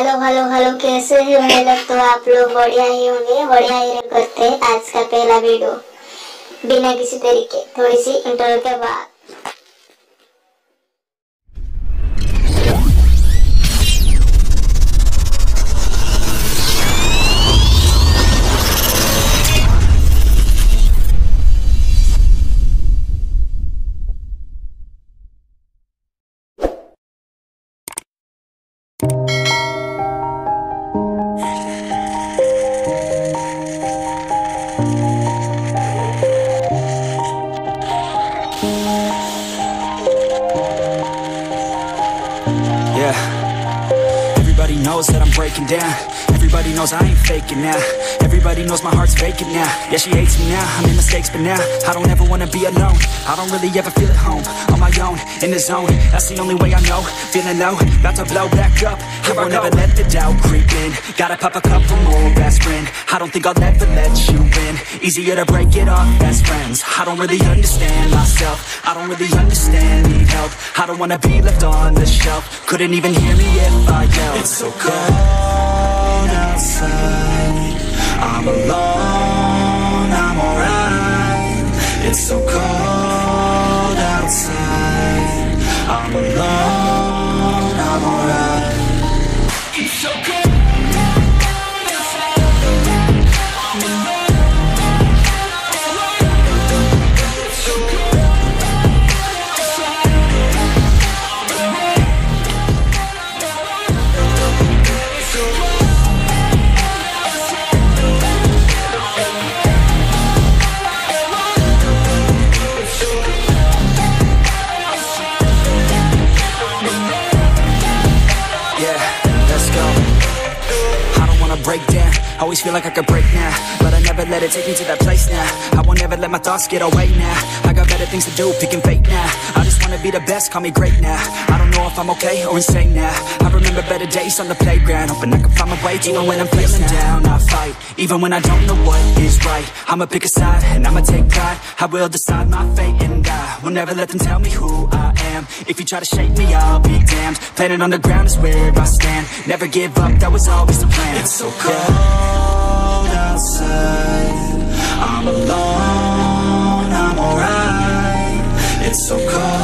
Hello hello hello, कैसे हैं भाई लोग। तो आप लोग बढ़िया ही होंगे, बढ़िया ही करते हैं। आज का पहला वीडियो बिना किसी तरीके थोड़ी सी इंटरव्यू के बाद। Yeah, everybody knows that I'm breaking down. Everybody knows I ain't faking now. Everybody knows my heart's vacant now. Yeah, she hates me now, I made mistakes but now I don't ever wanna be alone. I don't really ever feel at home, on my own, in the zone. That's the only way I know, feeling low, about to blow back up. I won't ever let the doubt creep in. Gotta pop a couple more aspirin. I don't think I'll ever let you in. Easier to break it off best friends. I don't really understand myself, I don't really understand, need help. I don't wanna be left on the shelf. Couldn't even hear me if I yelled. It's so cold outside, I'm alone, I'm alright. It's so cold outside, I'm alone, I'm alright. It's so cold. Break down, always feel like I could break now, but I never let it take me to that place now. I won't ever let my thoughts get away now. I got better things to do, picking fate now. I just wanna be the best, call me great now. I don't know if I'm okay or insane now. I remember better days on the playground, hoping I can find my way even when I'm feeling down. I fight, even when I don't know what is right. I'ma pick a side, and I'ma take pride. I will decide my fate and I will never let them tell me who I am. If you try to shake me, I'll be damned. Planet on the ground is where I stand. Never give up, that was always the plan. It's so cold outside, I'm alone, I'm alright. It's so cold